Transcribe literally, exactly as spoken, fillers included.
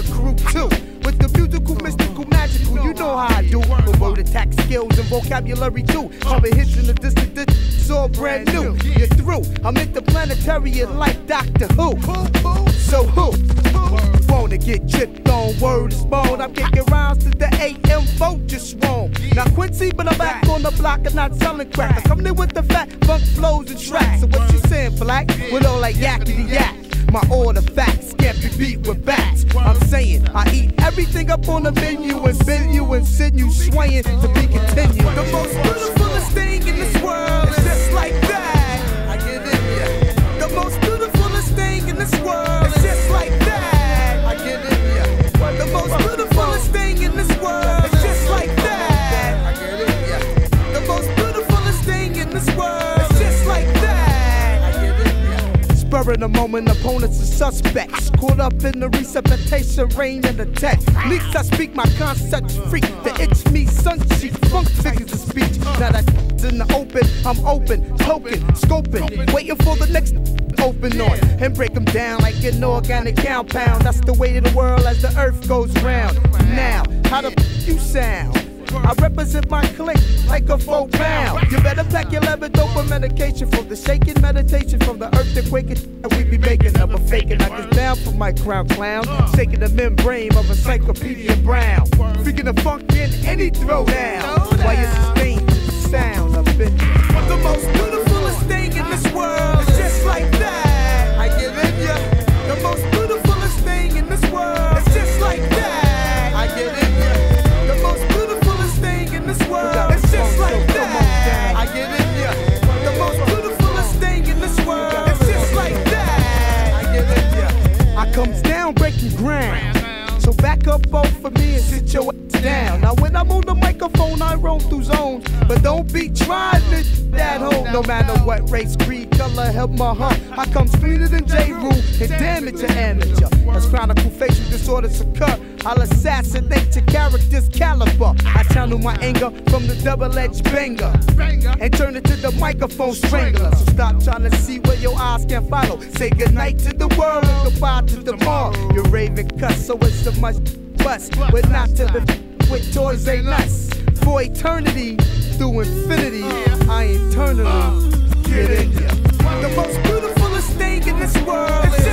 crew too. With the musical, mystical, magical, you know how I do. With word attack skills and vocabulary too. Cover hits in the distant, it's all brand new. You're through. I'm interplanetary like Doctor Who. So who wanna get tripped on? Word is bone. I'm kicking rounds to the A M vote just wrong. Now Quincy, but I'm back on the block and not selling crack. I come in with the fat funk flows and tracks. So what you saying, black? With all like yakety yak. My order facts can't be beat with bats. I'm saying I eat everything up on the menu and bend you and send you swaying to be continued. The most beautifulest thing in this world is just like that. I get it, yeah. The most beautifulest thing in this world is just like that. I get it, yeah. The most beautifulest thing in this world is just like that. I get it, yeah. The most beautifulest thing in this world is just like that. I get it, yeah. Spur in the moment, opponents are suspects. Caught up in the resuscitation, rain and attack. Leaks I speak my concepts freak. The itch me, sun sheet, funk figures of speech. Now that in the open, I'm open, token, scoping, waiting for the next open on and break them down like an organic compound. That's the way of the world as the earth goes round. Now, how the f you sound? I represent my clique like a four pound. You better pack your leather dope and medication for the shaking meditation from the earth to quaking. We be making up a faking. I get down for my crown clown, shaking the membrane of Encyclopedia Brown. Freaking the funk in any throwdown. While you sustain the sound of it. The most beautifulest thing in this world is just like that. I give it ya. The most beautifulest thing in this world is just like that. I give it ya. The most beautifulest thing in this world is just like that. I get it, yeah. The most beautifulest thing in this world is just like that. I get it, yeah. I comes down breaking ground. So back up both for me and sit your ass down. Now when I'm on the microphone, I roam through zones. But don't be trying to that home. No matter what race, creed, color, help my heart. I come cleaner than J. Rule and damage your amateur. As chronicle facial disorders occur, I'll assassinate your character's caliber. I channel my anger from the double-edged banger and turn it to the microphone strangler. So stop trying to see where your eyes can follow. Say goodnight to the world and goodbye to tomorrow. You're raving cuss, so it's a much bust. But not to the with toys ain't us. For eternity, through infinity, I eternally get in ya. The most beautifulest thing in this world is